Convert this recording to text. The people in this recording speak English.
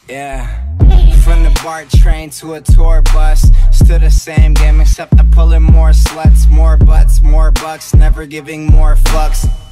Yeah. From the BART train to a tour bus, still the same game except I'm pulling more sluts, more butts, more bucks, never giving more fucks.